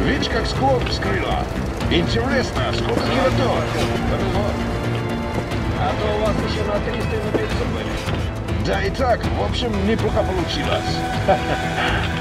Видишь, как склон вскрыла? Интересно, сколько килотонн? А то у вас еще на 300 и на 500 были. Да и так, в общем, неплохо получилось.